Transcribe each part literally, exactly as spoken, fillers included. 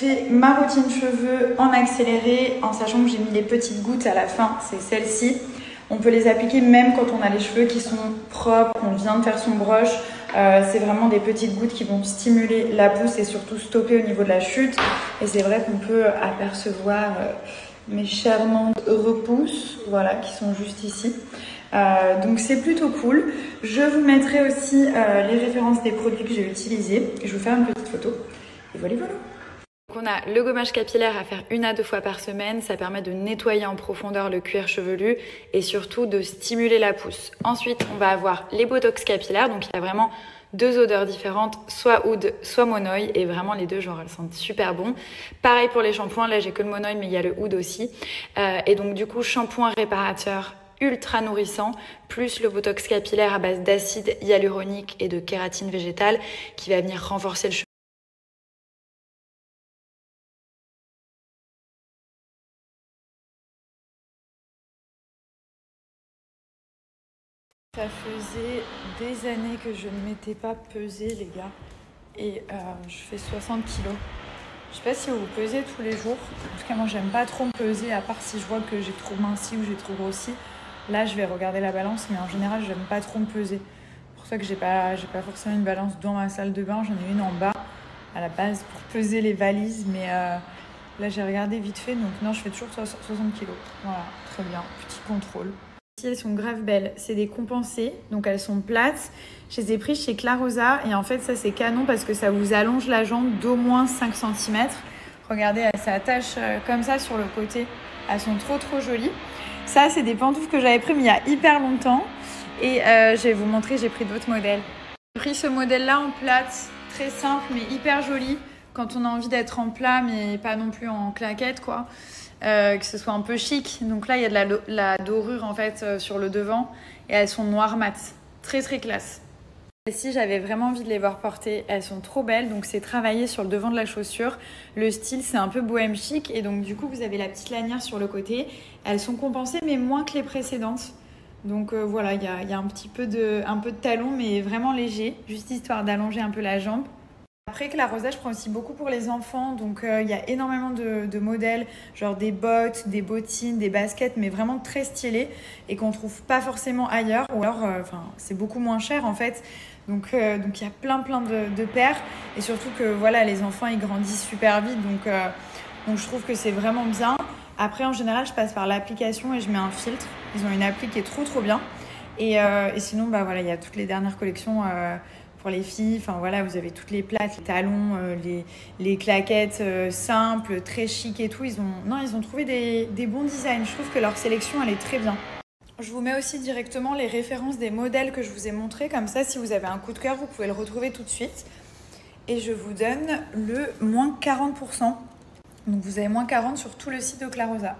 fait ma routine cheveux en accéléré, en sachant que j'ai mis les petites gouttes à la fin, c'est celle-ci. On peut les appliquer même quand on a les cheveux qui sont propres, qu'on vient de faire son brush. Euh, c'est vraiment des petites gouttes qui vont stimuler la pousse et surtout stopper au niveau de la chute. Et c'est vrai qu'on peut apercevoir euh, mes charmantes repousses, voilà, qui sont juste ici. Euh, donc c'est plutôt cool. Je vous mettrai aussi euh, les références des produits que j'ai utilisés. Je vais vous faire une petite photo. Et voilà, voilà. Donc on a le gommage capillaire à faire une à deux fois par semaine. Ça permet de nettoyer en profondeur le cuir chevelu et surtout de stimuler la pousse. Ensuite, on va avoir les botox capillaires. Donc il y a vraiment deux odeurs différentes, soit oud, soit monoï, et vraiment les deux, genre elles sentent super bon. Pareil pour les shampoings, là j'ai que le monoï, mais il y a le oud aussi. Euh, et donc du coup, shampoing réparateur ultra nourrissant, plus le botox capillaire à base d'acide hyaluronique et de kératine végétale qui va venir renforcer le cheveu. Ça faisait des années que je ne m'étais pas pesée, les gars, et euh, je fais soixante kilos. Je sais pas si vous pesez tous les jours. En tout cas, moi, j'aime pas trop me peser, à part si je vois que j'ai trop minci ou j'ai trop grossi. Là, je vais regarder la balance, mais en général, j'aime pas trop me peser. C'est pour ça que j'ai pas, j'ai pas forcément une balance dans ma salle de bain. J'en ai une en bas, à la base, pour peser les valises. Mais euh, là, j'ai regardé vite fait. Donc, non, je fais toujours soixante kilos. Voilà, très bien. Petit contrôle. Ici, elles sont grave belles. C'est des compensées. Donc, elles sont plates. Je les ai prises chez Clarosa. Et en fait, ça, c'est canon parce que ça vous allonge la jambe d'au moins cinq centimètres. Regardez, elles s'attachent comme ça sur le côté. Elles sont trop, trop jolies. Ça, c'est des pantoufles que j'avais pris mais il y a hyper longtemps. Et euh, je vais vous montrer, j'ai pris d'autres modèles. J'ai pris ce modèle-là en plate, très simple mais hyper joli. Quand on a envie d'être en plat mais pas non plus en claquette, quoi. Euh, que ce soit un peu chic. Donc là, il y a de la, la dorure en fait euh, sur le devant. Et elles sont noires mat. Très, très classe. Celles-ci, j'avais vraiment envie de les voir porter. Elles sont trop belles. Donc, c'est travaillé sur le devant de la chaussure. Le style, c'est un peu bohème chic. Et donc, du coup, vous avez la petite lanière sur le côté. Elles sont compensées, mais moins que les précédentes. Donc, euh, voilà, il y a, y a un petit peu de, un peu de talon, mais vraiment léger. Juste histoire d'allonger un peu la jambe. Après, Clarosa, je prends aussi beaucoup pour les enfants. Donc, il euh, y a énormément de, de modèles, genre des bottes, des bottines, des baskets, mais vraiment très stylés et qu'on ne trouve pas forcément ailleurs. Ou alors, euh, c'est beaucoup moins cher, en fait. Donc, euh, donc il y a plein, plein de, de paires. Et surtout que, voilà, les enfants, ils grandissent super vite. Donc, euh, donc je trouve que c'est vraiment bien. Après, en général, je passe par l'application et je mets un filtre. Ils ont une appli qui est trop, trop bien. Et, euh, et sinon, bah, voilà, il y a toutes les dernières collections... Euh, pour les filles, enfin voilà, vous avez toutes les plates, les talons, euh, les, les claquettes euh, simples, très chic et tout. Ils ont, non, ils ont trouvé des, des bons designs. Je trouve que leur sélection, elle est très bien. Je vous mets aussi directement les références des modèles que je vous ai montrés. Comme ça, si vous avez un coup de cœur, vous pouvez le retrouver tout de suite. Et je vous donne le moins quarante pour cent. Donc vous avez moins quarante sur tout le site de Clarosa.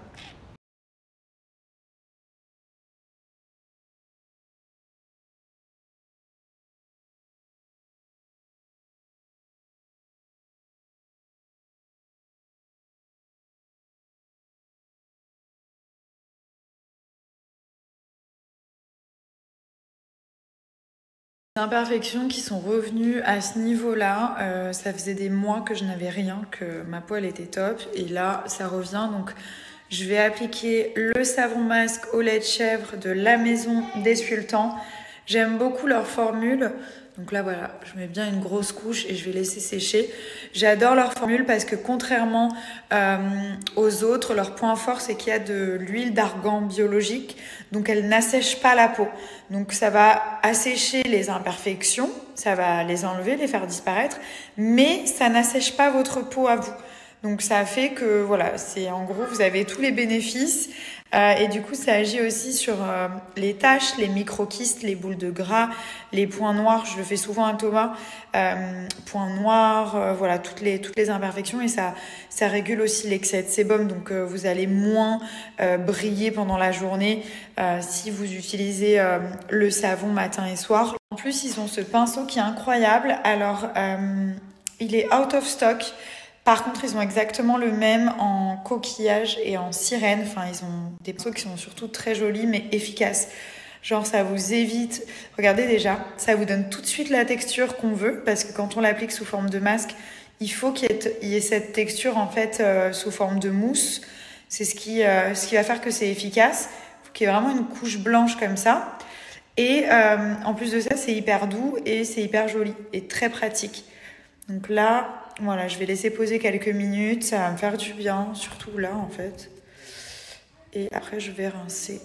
Imperfections qui sont revenues à ce niveau-là. Euh, ça faisait des mois que je n'avais rien, que ma peau elle était top. Et là, ça revient. Donc, je vais appliquer le savon masque au lait de chèvre de la maison des Sultans. J'aime beaucoup leur formule. Donc là, voilà, je mets bien une grosse couche et je vais laisser sécher. J'adore leur formule parce que contrairement euh, aux autres, leur point fort, c'est qu'il y a de l'huile d'argan biologique. Donc, elle n'assèche pas la peau. Donc, ça va assécher les imperfections, ça va les enlever, les faire disparaître, mais ça n'assèche pas votre peau à vous. Donc, ça fait que, voilà, c'est en gros, vous avez tous les bénéfices. Euh, et du coup, ça agit aussi sur euh, les taches, les micro-kystes, les boules de gras, les points noirs. Je le fais souvent à Thomas. Euh, points noirs, euh, voilà, toutes les, toutes les imperfections. Et ça, ça régule aussi l'excès de sébum. Donc, euh, vous allez moins euh, briller pendant la journée euh, si vous utilisez euh, le savon matin et soir. En plus, ils ont ce pinceau qui est incroyable. Alors, euh, il est out of stock. Par contre, ils ont exactement le même en coquillage et en sirène. Enfin, ils ont des pinceaux qui sont surtout très jolis, mais efficaces. Genre, ça vous évite... Regardez déjà, ça vous donne tout de suite la texture qu'on veut, parce que quand on l'applique sous forme de masque, il faut qu'il y ait, il y ait cette texture en fait euh, sous forme de mousse. C'est ce qui, euh, ce qui va faire que c'est efficace. Il faut qu'il y ait vraiment une couche blanche comme ça. Et euh, en plus de ça, c'est hyper doux et c'est hyper joli et très pratique. Donc là, voilà, je vais laisser poser quelques minutes. Ça va me faire du bien, surtout là en fait. Et après, je vais rincer.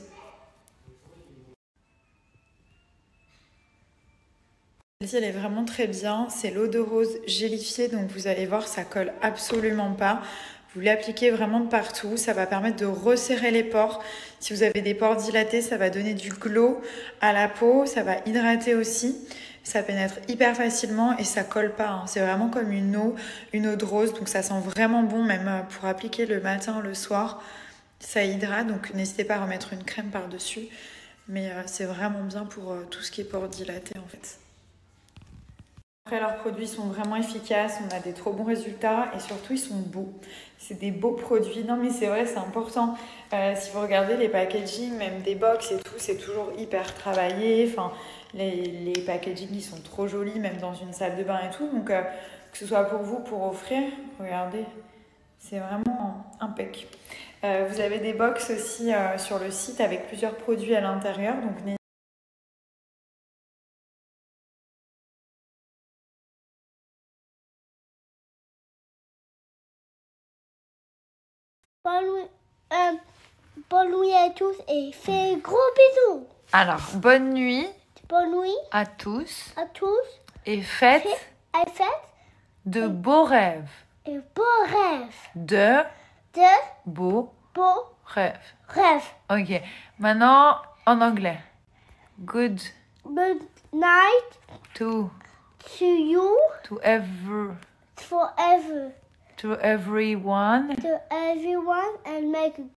Celle-ci, elle est vraiment très bien. C'est l'eau de rose gélifiée, donc vous allez voir, ça colle absolument pas. Vous l'appliquez vraiment de partout. Ça va permettre de resserrer les pores. Si vous avez des pores dilatés, ça va donner du glow à la peau. Ça va hydrater aussi. Ça pénètre hyper facilement et ça colle pas. Hein. C'est vraiment comme une eau, une eau de rose. Donc ça sent vraiment bon, même pour appliquer le matin, le soir. Ça hydrate, donc n'hésitez pas à remettre une crème par-dessus. Mais euh, c'est vraiment bien pour euh, tout ce qui est pores dilatés en fait. Après, leurs produits sont vraiment efficaces, on a des trop bons résultats et surtout ils sont beaux. C'est des beaux produits. Non mais c'est vrai, c'est important. Euh, si vous regardez les packaging, même des box et tout, c'est toujours hyper travaillé. Enfin, les, les packaging ils sont trop jolis, même dans une salle de bain et tout. Donc euh, que ce soit pour vous, pour offrir, regardez, c'est vraiment impec. Euh, vous avez des box aussi euh, sur le site avec plusieurs produits à l'intérieur. Donc Bonne nuit, euh, bonne nuit à tous et fais gros bisous. Alors, bonne nuit. Bonne nuit à tous à tous et faites et faites de beaux rêves. et beaux rêves. De De beaux beaux rêves. rêves. Ok. Maintenant, en anglais. Good Good night to to you to ever forever. to everyone. To everyone and make